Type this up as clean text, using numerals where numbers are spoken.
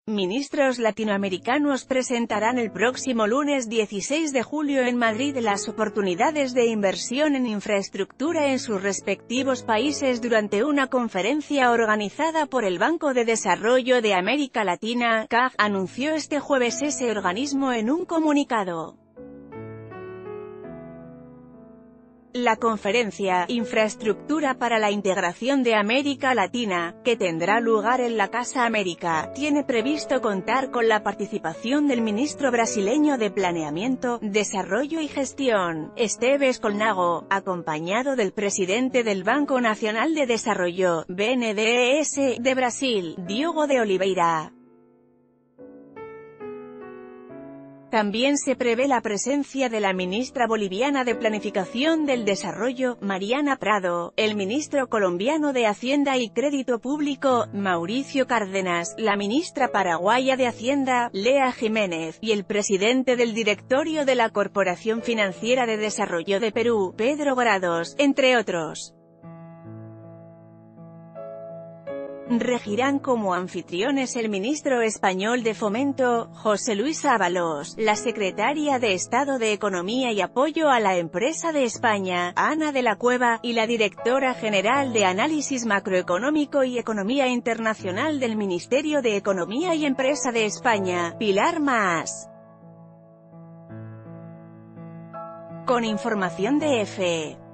Ministros latinoamericanos presentarán el próximo lunes 16 de julio en Madrid las oportunidades de inversión en infraestructura en sus respectivos países durante una conferencia organizada por el Banco de Desarrollo de América Latina, CAF, anunció este jueves ese organismo en un comunicado. La conferencia Infraestructura para la Integración de América Latina, que tendrá lugar en la Casa América, tiene previsto contar con la participación del ministro brasileño de Planeamiento, Desarrollo y Gestión, Esteves Colnago, acompañado del presidente del Banco Nacional de Desarrollo, BNDES, de Brasil, Diogo de Oliveira. También se prevé la presencia de la ministra boliviana de Planificación del Desarrollo, Mariana Prado, el ministro colombiano de Hacienda y Crédito Público, Mauricio Cárdenas, la ministra paraguaya de Hacienda, Lea Jiménez, y el presidente del directorio de la Corporación Financiera de Desarrollo de Perú, Pedro Grados, entre otros. Regirán como anfitriones el ministro español de Fomento, José Luis Ábalos, la secretaria de Estado de Economía y Apoyo a la Empresa de España, Ana de la Cueva, y la directora general de Análisis Macroeconómico y Economía Internacional del Ministerio de Economía y Empresa de España, Pilar Mas. Con información de EFE.